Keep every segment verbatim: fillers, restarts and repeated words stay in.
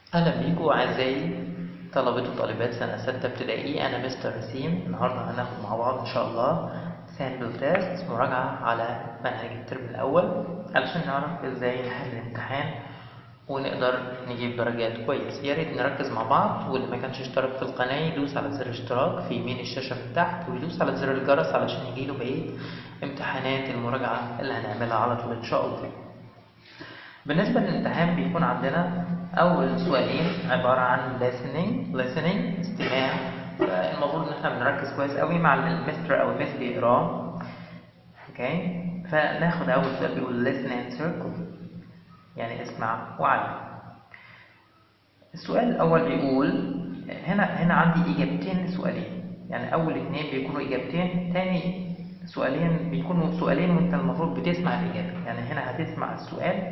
أهلا بيكم أعزائي طلبة وطالبات سنة ستة ابتدائي. أنا مستر رسيم. النهاردة هناخد مع بعض إن شاء الله سامبل تيست، مراجعة على منهج الترم الأول علشان نعرف إزاي نحل الامتحان ونقدر نجيب درجات كويس. يا ريت نركز مع بعض، واللي ما كانش اشترك في القناة يدوس على زر اشتراك في يمين الشاشة من تحت، ويدوس على زر الجرس علشان يجيله بقية امتحانات المراجعة اللي هنعملها على طول إن شاء الله. بالنسبة للامتحان بيكون عندنا أول سؤالين عبارة عن listening listening استماع. فالمفروض إن احنا بنركز كويس قوي مع المستر أو المس بيقراه. اوكي، فناخد أول سؤال بيقول listen and circle، يعني اسمع وعلم. السؤال الأول بيقول هنا هنا عندي إجابتين لسؤالين، يعني أول اتنين بيكونوا إجابتين، تاني سؤالين بيكونوا سؤالين وأنت المفروض بتسمع الإجابة. يعني هنا هتسمع السؤال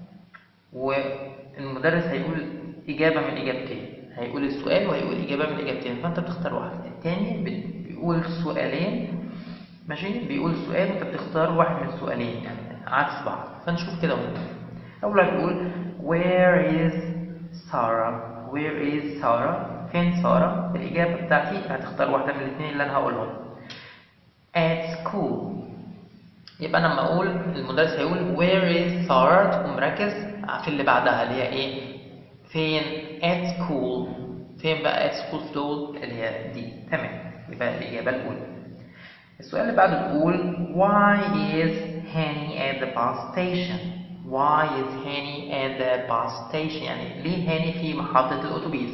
والمدرس هيقول إجابة من إجابتين، هيقول السؤال وهيقول إجابة من إجابتين، فأنت بتختار واحدة. التاني بيقول سؤالين، ماشي، بيقول سؤال وأنت بتختار واحد من السؤالين، يعني عكس بعض. فنشوف كده ونبدأ. أول واحد بيقول Where is Sarah؟ Where is Sarah؟ فين سارة؟ الإجابة بتاعتي هتختار واحدة من الاثنين اللي أنا هقولهم. At school. يبقى انا لما اقول المدرس هيقول where is Sarah، تقوم مركز في اللي بعدها اللي هي ايه؟ فين؟ at school. فين بقى at school دول؟ اللي هي دي. تمام، يبقى الاجابه الاولى. السؤال اللي بعده بيقول why is Hanny at the bus station؟ why is Hanny at the bus station؟ يعني ليه هاني في محطه الاتوبيس؟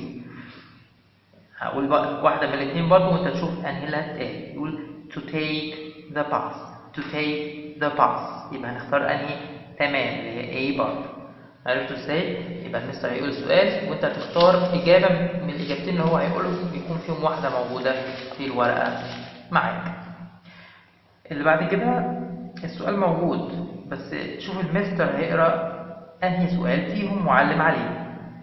هقول بقى واحده من الاثنين برضه وانت تشوف انهي اللي هتتقال. يقول to take the bus to take the bus، يبقى هنختار انهي؟ تمام، اللي هي A برضه. عرفتوا ازاي؟ يبقى المستر هيقول السؤال وانت هتختار اجابه من الاجابتين اللي هو هيقولهم، يكون فيهم واحده موجوده في الورقه معاك. اللي بعد كده السؤال موجود، بس شوف المستر هيقرا انهي سؤال فيهم معلم عليه.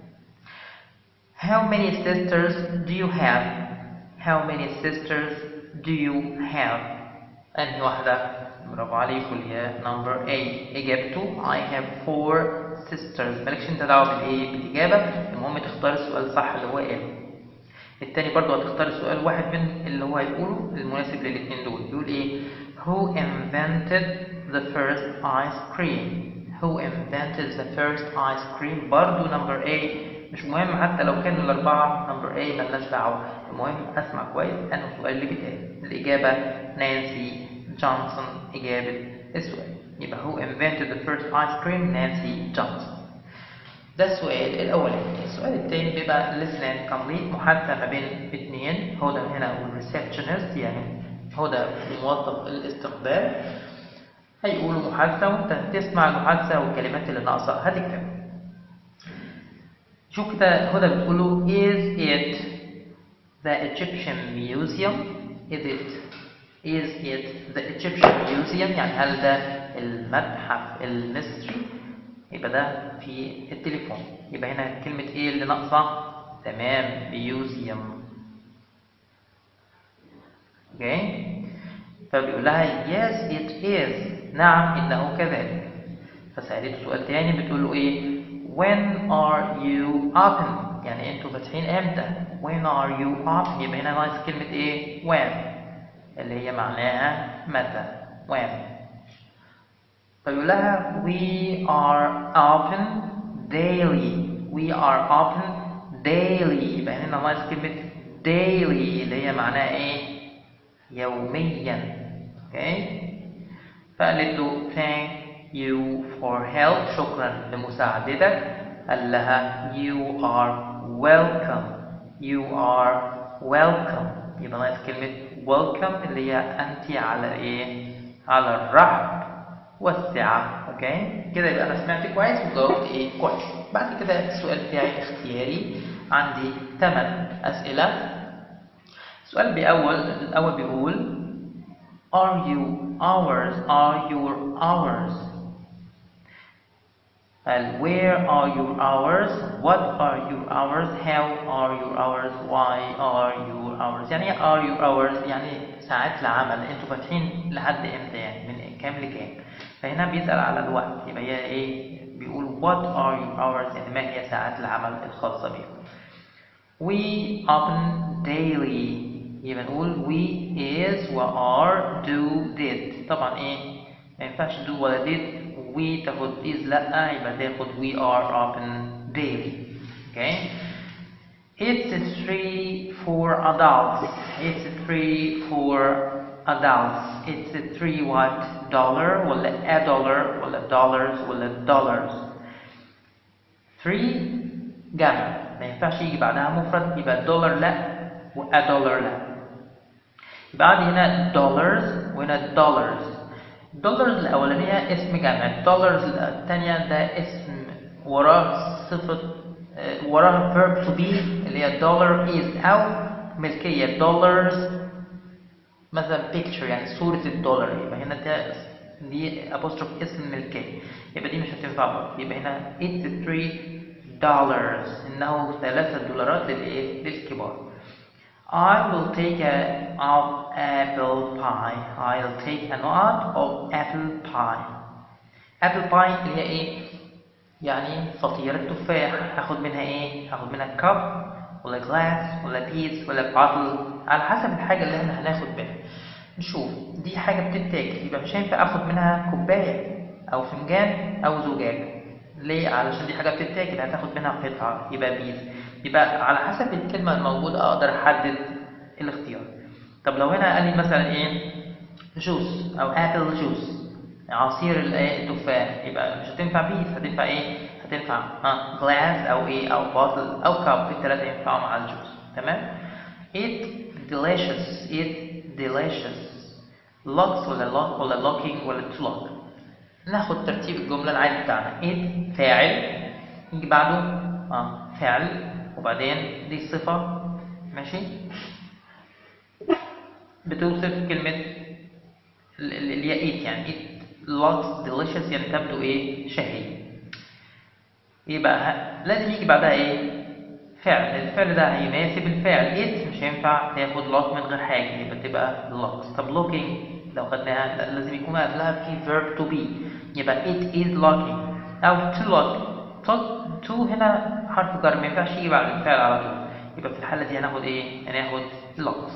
How many sisters do you have؟ How many sisters do you have؟ أنهي واحدة؟ برافو عليكم، اللي هي number A. إجابته I have four sisters. مالكش أنت دعوة بالإيه؟ بالإجابة، المهم تختار السؤال صح اللي هو قاله. التاني برضه هتختار سؤال واحد من اللي هو هيقوله المناسب للاتنين دول. يقول إيه؟ Who invented the first ice cream؟ Who invented the first ice cream؟ برضه number A. مش مهم حتى لو كان الأربعة نمبر A، ملناش دعوة، المهم أسمع كويس أنه السؤال اللي بيتقال. الإجابة نانسي جونسون إجابة السؤال. يبقى who invented the first ice cream؟ نانسي جونسون. ده السؤال الأولاني. السؤال الثاني بيبقى listen and complete، محادثة ما بين اثنين. هدى هنا والريسبشنست، يعني هدى موظف الاستقبال، هيقولوا محادثة وأنت تسمع المحادثة والكلمات اللي ناقصة هتكتبها. شوف كده هدى بتقوله is it the Egyptian museum؟ is it is it the Egyptian museum؟ يعني هل ده المتحف المصري؟ يبقى ده في التليفون. يبقى هنا كلمة ايه اللي ناقصة؟ تمام، museum. اوكي، فبيقول لها yes it is، نعم إنه كذلك. فسألته سؤال تاني بتقول له ايه؟ when are you open؟ يعني انتوا فاتحين امتى؟ when are you open؟ يبقى هنا ناقص كلمة ايه؟ when، اللي هي معناها متى. when. فيقول لها we are open daily. we are open daily، يبقى هنا ناقص كلمة daily اللي هي معناها ايه؟ يوميا. اوكي، فقالت له thank you for help، شكرا لمساعدتك. قال لها you are welcome. you are welcome، يبقى ناقص كلمة welcome اللي هي أنت على إيه؟ على الرحب والسعة. أوكي كده، يبقى أنا سمعت كويس وجاوبت إيه؟ كويس. بعد كده السؤال بتاعي اختياري، عندي ثمان أسئلة. السؤال بأول الأول بيقول are you ours؟ are your ours؟ قال where are your hours؟ what are your hours؟ how are your hours؟ why are your hours؟ يعني ايه are your hours؟ يعني ساعات العمل، انتوا فاتحين لحد امتى؟ يعني من كام لكام؟ فهنا بيسأل على الوقت، يبقى هي ايه؟ بيقول what are your hours يعني ما هي ساعات العمل الخاصة بك. we open daily يبقى نقول we is و are do did. طبعا ايه ما ينفعش do ولا did we تاخد is لا يبقى تاخد we are open daily. okay it's three for adults. it's three for adults. it's three what dollar ولا a dollar ولا dollars ولا dollars. three جمع ما ينفعش يجي بعدها مفرد يبقى دولار لا و a dollar لا. يبقى عندي هنا dollars وهنا dollars. dollars الأولانية اسم جمع. dollars الثانية ده اسم وراه صفة وراه verb to be اللي هي dollar is أو ملكية. dollars مثلا picture يعني صورة الدولار يبقى هنا ده دي apostrophe اسم ملكية يبقى دي مش هتنفع برضه. يبقى هنا it's three dollars إنه ثلاثة دولارات للإيه للكبار. I will take a of apple pie. I'll take a lot of apple pie. apple pie اللي هي ايه؟ يعني فطيرة تفاح. هاخد منها ايه؟ هاخد منها cup ولا glass ولا piece ولا bottle على حسب الحاجة اللي احنا هناخد منها. نشوف دي حاجة بتتاكل يبقى مش هينفع اخد منها كوباية او فنجان او زجاج. ليه؟ علشان دي حاجة بتتاكل هتاخد منها قطعة يبقى بيس. يبقى على حسب الكلمة الموجودة أقدر أحدد الاختيار. طب لو هنا قال لي مثلا إيه جوس أو أبل جوس عصير التفاح يبقى مش هتنفع بيس هتنفع إيه؟ هتنفع ها جلاس أو إيه أو بوتل أو كاب. الثلاثة ينفعوا مع الجوس. تمام؟ it delicious it delicious locks ولا lock ولا locking ولا to lock. ناخد ترتيب الجملة العادي بتاعنا. it فاعل يجي بعده اه فعل وبعدين دي صفة ماشي بتوصف كلمة اللي هي it يعني it looks delicious يعني تبدو ايه شهي. يبقى لازم يجي بعدها ايه فعل. الفعل ده هيناسب الفعل. it مش هينفع تاخد lock من غير حاجة يبقى تبقى looks. طب looking لو خدناها لازم يكون قبلها في verb to be يبقى it is looking أو to look. to هنا حرف جر ما ينفعش يجي بعد الفعل على طول يبقى في الحالة دي هناخد ايه؟ هناخد looks.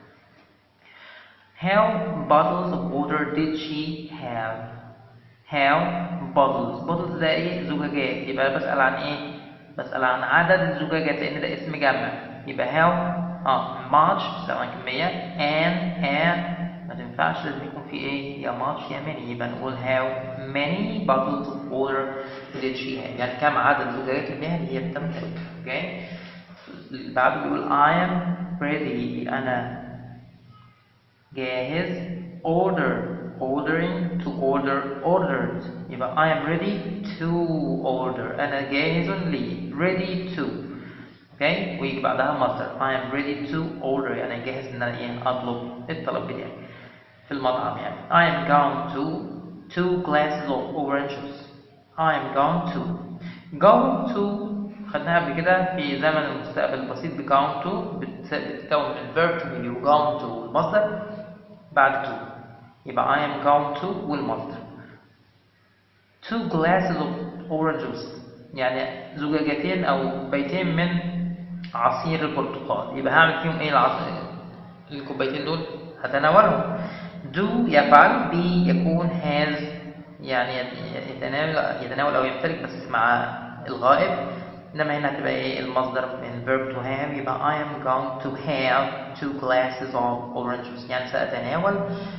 how bottles of water did she have? how bottles bottles ده ايه؟ زجاجات. يبقى بسأل عن ايه؟ بسأل عن عدد الزجاجات لأن ده اسم جمع. يبقى how اه much بتسأل عن كمية and and ما تنفعش لازم يكون في ايه؟ يا much يا many. يبقى نقول how many bottles of water did she have؟ يعني كم عدد زجاجات المياه اللي هي بتمتلك. اوكي بعده بيقول I am ready أنا جاهز. order ordering to order ordered. يبقى I am ready to order أنا جاهز لي ready to. اوكي ويجي بعدها مصدر I am ready to order يعني جاهز ان انا ايه اطلب الطلب بتاعي في المطعم. يعني I am going to two glasses of orange juice. I am going to going to خدناها قبل كده في زمن المستقبل البسيط ب going to بتتكون من الverb to be و going to والمصدر بعد to يبقى I am going to والمصدر. two glasses of orange juice يعني زجاجتين او بيتين من عصير البرتقال. يبقى هعمل فيهم ايه العصير الكوبايتين دول؟ هتناولهم. do يفعل be يكون has يعني يتناول يتناول او يمتلك بس مع الغائب. انما هنا هتبقى ايه المصدر من verb to have يبقى I am going to have two glasses of orange juice يعني سأتناول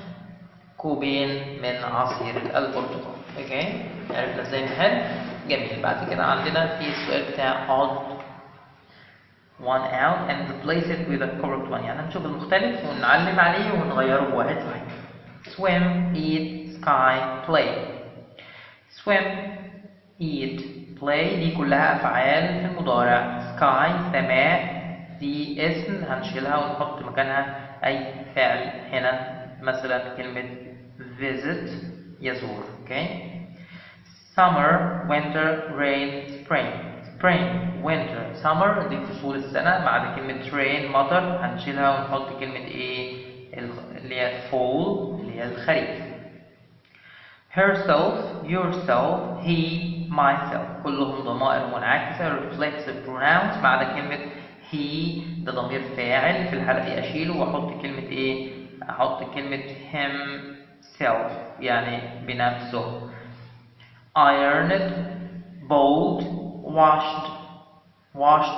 كوبين من عصير البرتقال. اوكي عرفنا ازاي نحل. جميل. بعد كده عندنا في السؤال بتاع odd one out and replace it with a correct one يعني نشوف المختلف ونعلم عليه ونغيره بواحد صحيح. swim eat sky play. swim eat play دي كلها أفعال في المضارع. sky سماء دي اسم هنشيلها ونحط مكانها أي فعل. هنا مثلا كلمة visit يزور. okay summer winter rain spring. spring winter summer دي فصول السنة. بعد كلمة rain مطر هنشيلها ونحط كلمة ايه اللي هي fall اللي هي الخريف. herself yourself he myself. كلهم ضمائر منعكسة reflexive pronouns. بعد كلمة he ده ضمير فاعل، في الحالة دي أشيله وأحط كلمة إيه؟ أحط كلمة himself يعني بنفسه. ironed, bowled, washed, washed,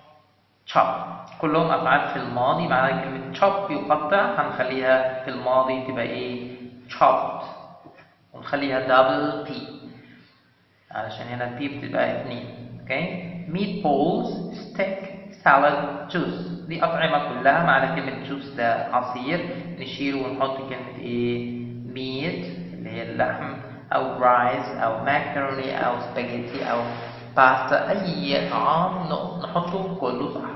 chop. كلهم أفعال في الماضي. معنى كلمة chop يقطع هنخليها في الماضي تبقى إيه؟ chopped، ونخليها double p علشان هنا البي بتبقى اتنين. اوكي. meatballs, steak, salad, juice. دي أطعمة كلها. معنى كلمة juice ده عصير، نشيله ونحط كلمة إيه؟ meat اللي هي اللحم، أو rice أو macaroni أو spaghetti أو باستا. أي طعام نحطه كله صح.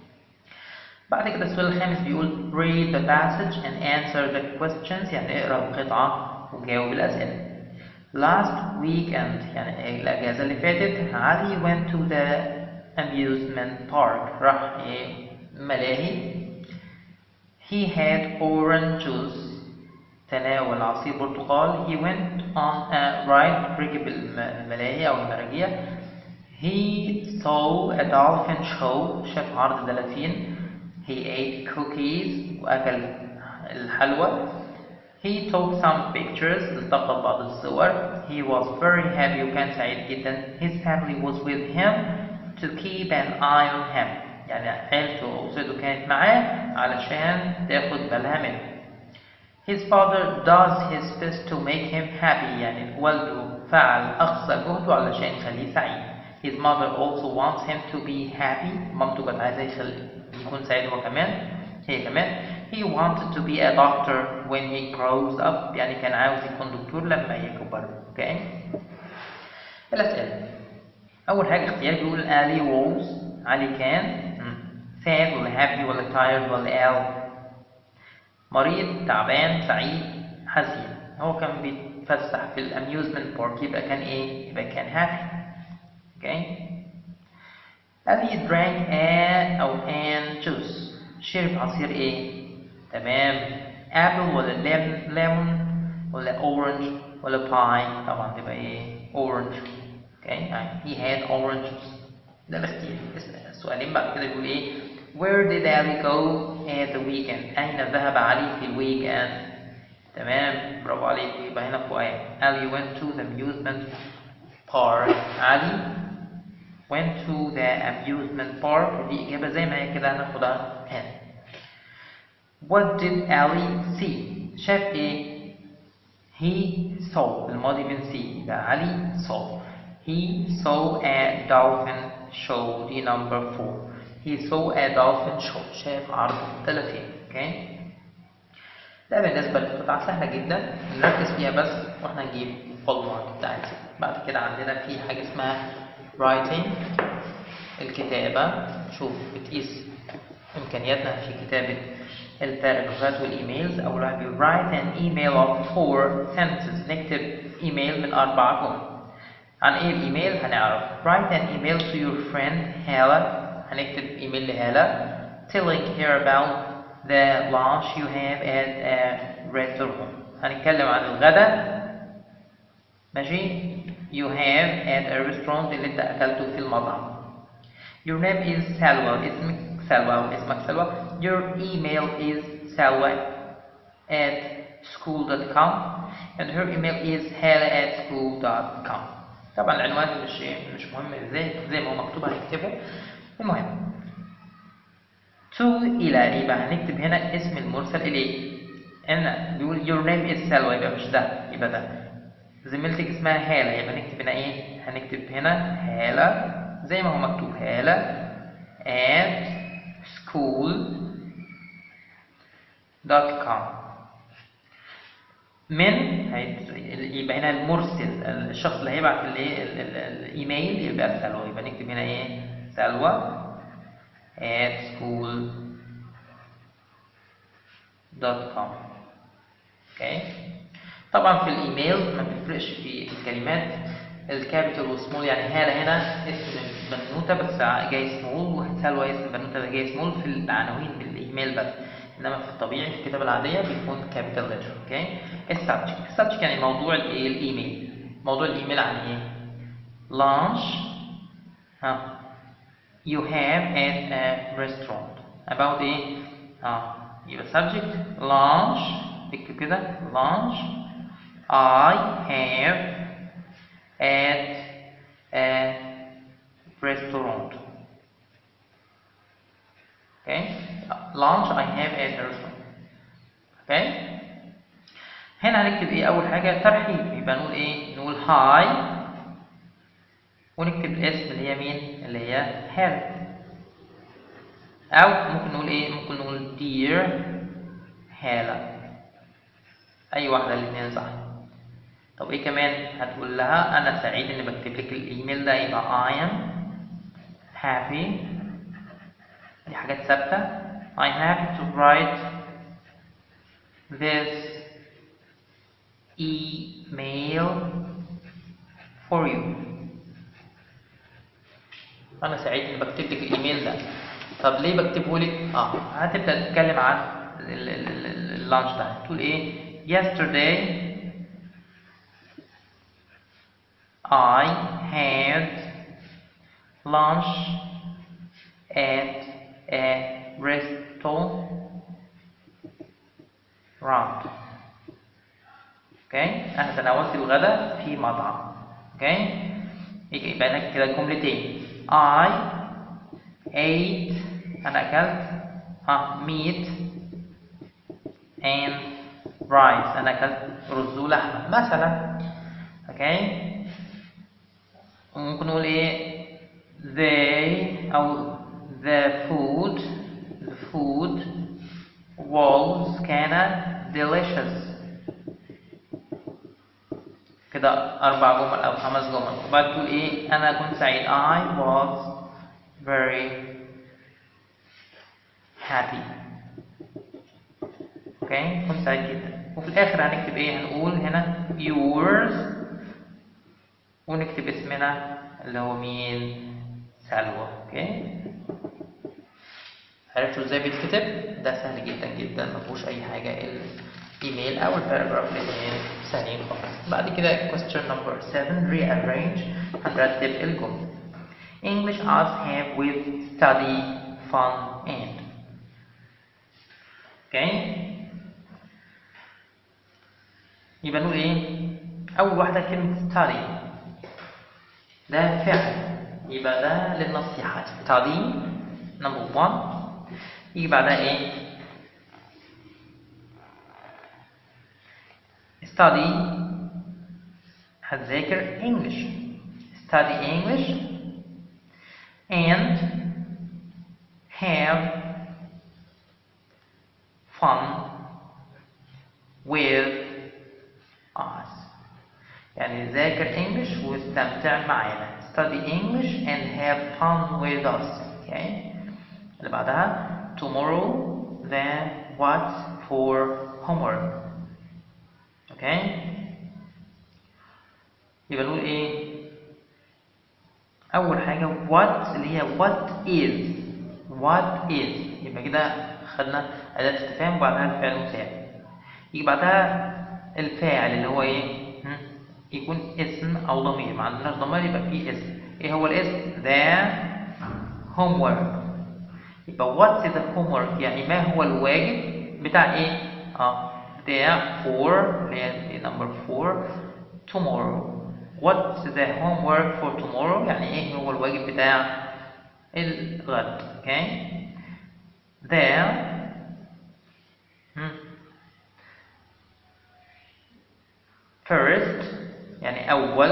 بعد كده السؤال الخامس بيقول read the passage and answer the questions. يعني اقرأ القطعة وجاوب الأسئلة. last weekend يعني الأجازة اللي فاتت علي went to the amusement park. راح إيه؟ ملاهي. he had orange juice. تناول عصير برتقال. he went on a ride. ركب الملاهي أو المراجيح. he saw a dolphin show. شاف عرض دلافين. he ate cookies. وأكل الحلوى. he took some pictures. التقط بعض الصور. he was very happy. وكان سعيد جدا. his family was with him to keep an eye on him. يعني عيلته وأسرته كانت معاه علشان تاخد بالها منه. his father does his best to make him happy. يعني والده فعل أقصى جهده علشان يخليه سعيد. his mother also wants him to be happy. مامته كانت عايزاه يكون سعيد هو كمان، هي كمان. he wanted to be a doctor when he grows up. يعني كان عاوز يكون دكتور لما يكبر. اوكي. الأسئلة. أول حاجة اختيار بيقول Ali was. علي كان sad ولا happy ولا tired ولا ill؟ مريض، تعبان، سعيد، حزين. هو كان بيتفسح في الاميوزمنت بارك، يبقى كان ايه؟ يبقى كان happy. اوكي. Ali drank a أو an juice. شرب عصير ايه؟ تمام. apple ولا lemon ولا orange ولا pie؟ طبعا تبقى ايه؟ orange. اوكي. he had oranges. ده الاختيار. السؤالين بعد كده بيقول ايه؟ where did Ali go at the weekend؟ أين ذهب علي في الويك اند؟ تمام، برافو عليك. يبقى هنا فؤاد. Ali went to the amusement park. علي went to the amusement park. دي إجابة زي ما هي كده هناخدها هنا. what did Ali see؟ شاف إيه؟ he saw. الماضي من see. يبقى علي saw. he saw a dolphin show. دي number four. he saw a dolphin show. شاف عرض دلافين. اوكي. ده بالنسبة للقطعة سهلة جدا، نركز فيها بس واحنا نجيب full mark بتاعتها. بعد كده عندنا في حاجة اسمها writing، الكتابة. شوف بتقيس إمكانياتنا في كتابة الباراجرافات والإيميلز. أول واحد بيقول write an email of four sentences. نكتب إيميل من أربع جمل. عن إيه الإيميل؟ هنعرف. write an email to your friend هالة. هنكتب إيميل لهالة telling her about the lunch you have at a restaurant. هنتكلم عن الغداء ماشي you have at a restaurant اللي انت أكلته في المطعم. your name is سلوى. اسمك سلوى واسمك سلوى. your email is سلوى at school dot com and her email is هالة at school dot com. طبعا العنوان مش مش مهم ازاي، زي ما هو مكتوب هنكتبه. المهم to إلى، يبقى هنكتب هنا اسم المرسل إليه. هنا بيقول your name is سلوى، يبقى مش ده، يبقى ده. زميلتك اسمها هالة، يبقى نكتب هنا إيه؟ هنكتب هنا هالة زي ما هو مكتوب هالة at school dot com. من يبقى هنا المرسل، الشخص اللي هيبعت الإيميل يبقى سلوى، يبقى نكتب هنا إيه؟ سلوى at school dot com. اوكي. طبعا في الايميل ما بيفرقش في الكلمات الكابيتال والسمول. يعني هالة هنا اسم بنوته بس جاي سمول، وسلوى اسم بنوته جاي سمول في العناوين بالايميل بس، انما في الطبيعي في الكتابه العاديه بيكون كابيتال لتر. اوكي. السبجكت، السبجكت يعني موضوع الايه الايميل. موضوع الايميل عن ايه؟ lunch ها you have at a restaurant. about ايه؟ اه يبقى subject lunch، اكتب كده lunch I have at a restaurant. okay lunch I have at a restaurant. okay هنا هنكتب ايه؟ اول حاجه ترحيب، يبقى نقول ايه؟ نقول هاي ونكتب الاسم اللي هي مين؟ اللي هي هالة. او ممكن نقول ايه؟ ممكن نقول dear هالة، اي واحده الاثنين صح. طب ايه كمان؟ هتقول لها انا سعيد اني بكتب لك الايميل ده، يبقى I am happy، دي حاجات ثابته. I am happy to write this email for you. انا سعيد اني بكتب لك الايميل ده. طب ليه بكتبه لك؟ اه هتبدا تتكلم عن اللانش ده، تقول ايه؟ yesterday I had lunch at a restaurant. اوكي انا تناولت الغداء في مطعم. اوكي يبقى لك كده جملتين. I ate انا اكلت ها meat and rice، انا اكلت رز ولحمه مثلا. اوكي ممكن نقول ايه؟ they او the food the food was كان delicious. كده أربع جمل أو خمس جمل. وبعد تقول إيه؟ أنا كنت سعيد. I was very happy. أوكي كنت سعيد جدا. وفي الآخر هنكتب إيه؟ هنقول هنا yours ونكتب اسمنا اللي هو مين؟ سلوى. أوكي عرفتوا إزاي بيتكتب؟ ده سهل جدا جدا، مفيهوش أي حاجة. الايميل او الباراجراف الاثنين سهلين خالص. بعد كده question number seven rearrange، هنرتب الجملة. English us have with study fun and. اوكي يبقى نقول ايه؟ اول واحدة كلمة study ده فعل، يبقى ده للنصيحة. study number one. يجي بعدها ايه؟ study هتذاكر English. study English and have fun with us. يعني ذاكر English واستمتع معنا. study English and have fun with us. okay اللي بعدها tomorrow then what for homework. اوكي يبقى نقول ايه؟ اول حاجه what اللي هي what is what is، يبقى كده خدنا اداه استفهام وبعدها الفعل المساعد. يجي بعدها الفاعل اللي هو ايه؟ يكون اسم او ضمير. ما عندناش ضمير يبقى فيه اسم. ايه هو الاسم؟ the homework. يبقى what is the homework يعني ما هو الواجب بتاع ايه؟ اه بتاع for اللي هي number four tomorrow. what's the homework for tomorrow يعني ايه هو الواجب بتاع الغد. اوكي there first يعني اول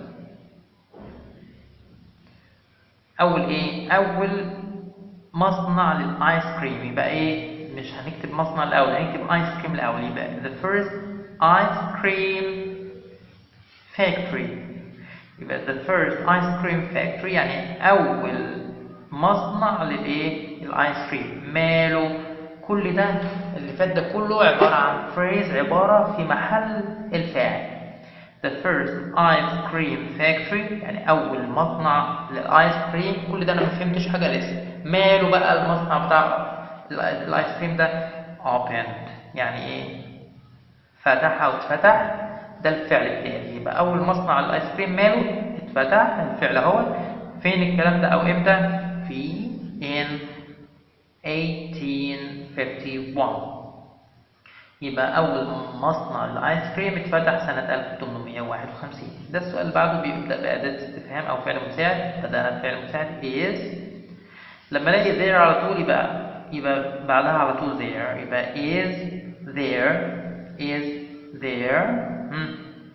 اول ايه؟ اول مصنع للايس كريم. يبقى ايه؟ مش هنكتب مصنع الاول، هنكتب ايس كريم الاول. يبقى the first ice cream factory. يبقى the first ice cream factory يعني اول مصنع للايه؟ الايس كريم. ماله كل ده اللي فات ده كله عباره عن phrase، عباره في محل الفاعل. the first ice cream factory يعني اول مصنع للايس كريم. كل ده انا ما فهمتش حاجه لسه. ماله بقى المصنع بتاع الايس كريم ده؟ opened يعني ايه؟ فتح او اتفتح. ده الفعل بتاعي. يبقى اول مصنع الايس كريم ماله؟ اتفتح. اتفتح الفعل اهو. فين الكلام ده او امتى؟ في in eighteen fifty-one. يبقى أول مصنع الآيس كريم اتفتح سنة ألف وثمانمائة وواحد وخمسين. ده السؤال اللي بعده بيبدأ بأداة استفهام أو فعل مساعد. بدأنا بفعل مساعد is. لما الاقي there على طول يبقى يبقى بعدها على طول there. يبقى is there is there. مم.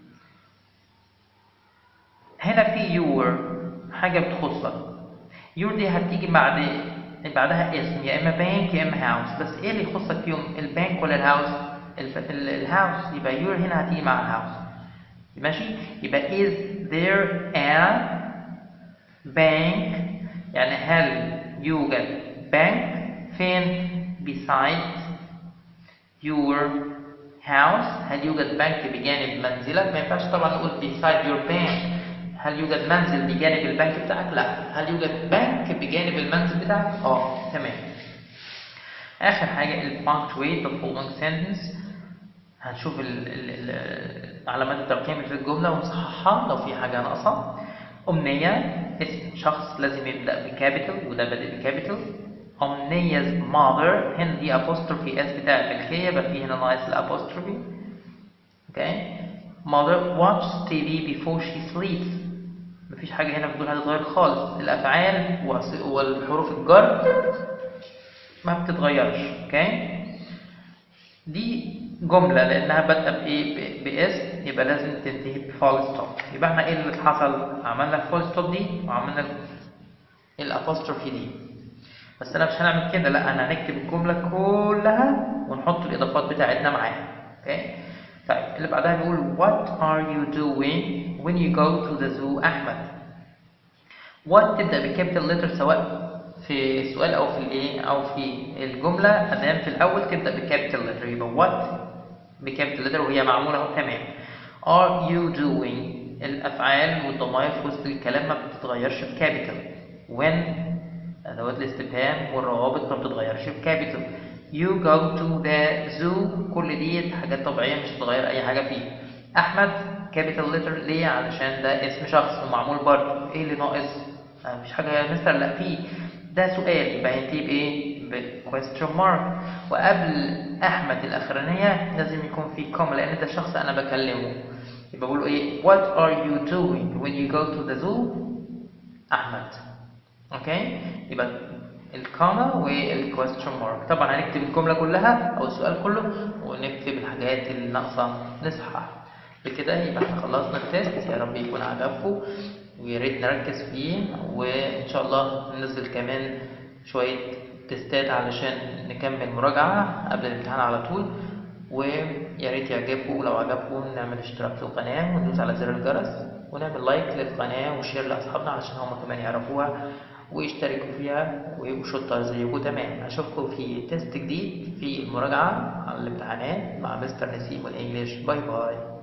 هنا في your حاجة بتخصك. your دي هتيجي بعد بعدها اسم، يا اما بانك يا اما هاوس. بس ايه اللي يخصك فيهم، البانك ولا الهاوس؟ الهاوس. يبقى your هنا هتيجي مع الهاوس. ماشي. يبقى is there a bank، يعني هل يوجد بنك فين؟ beside your house. هل يوجد بنك بجانب منزلك؟ ما ينفعش طبعا نقول beside your bank. هل يوجد منزل بجانب البنك بتاعك؟ لا. هل يوجد بنك بجانب المنزل بتاعك؟ اه تمام. آخر حاجة ال punctuate the following sentence. هنشوف ال ال ال علامات الترقيم اللي في الجملة ونصححها لو في حاجة ناقصة. أمنية اسم شخص لازم يبدأ بكابيتال، وده بادئ بكابيتال. أمنية mother هنا دي apostrophe اس بتاع الملكية، يبقى في هنا ناقص الapostrophe. اوكي. mother watches تي في before she sleeps. مفيش حاجة هنا في دول هتتغير خالص. الأفعال والحروف الجر ما بتتغيرش. اوكي. دي جملة لأنها بادئة بإيه؟ باسم، يبقى لازم تنتهي بفول ستوب. يبقى احنا إيه اللي حصل؟ عملنا الفول ستوب دي وعملنا الأبوستروفي دي. بس أنا مش هنعمل كده، لا أنا هنكتب الجملة كلها ونحط الإضافات بتاعتنا معاها. اوكي. طيب اللي بعدها بيقول what are you doing when you go to the zoo أحمد. what تبدأ بكابيتال لتر سواء في السؤال أو في الإيه أو في الجملة. أدام في الأول تبدأ بكابيتال لتر، يبقى what بكابيتال لتر وهي معمولة أهو. تمام. are you doing الأفعال والضمائر في وسط الكلام ما بتتغيرش بكابيتال. when أدوات الاستفهام والروابط ما بتتغيرش بكابيتال. you go to the zoo كل دي حاجات طبيعية مش هتتغير أي حاجة فيه. أحمد كابيتال لتر ليه؟ علشان ده اسم شخص ومعمول برضه. إيه اللي ناقص؟ مفيش حاجة يا مستر. لا في، ده سؤال يبقى هينتهي بإيه؟ بquestion mark. وقبل أحمد الأخرانية لازم يكون في كوما لأن ده شخص أنا بكلمه. يبقى بقوله إيه؟ what are you doing when you go to the zoo أحمد. أوكي؟ يبقى الكوما والquestion mark. طبعا هنكتب الجملة كلها أو السؤال كله ونكتب الحاجات اللي ناقصة نصحح. بكده يبقى احنا خلصنا التست. يا رب يكون عجبكم ويا ريت نركز فيه، وإن شاء الله ننزل كمان شوية تستات علشان نكمل مراجعة قبل الامتحان على طول. ويا ريت يعجبكم، ولو عجبكم نعمل اشتراك في القناة وندوس على زر الجرس ونعمل لايك للقناة وشير لأصحابنا علشان هم كمان يعرفوها ويشتركوا فيها ويبقوا شطار زيكم. تمام. أشوفكم في تيست جديد في المراجعة على الامتحانات مع مستر نسيم والإنجليش. باي باي.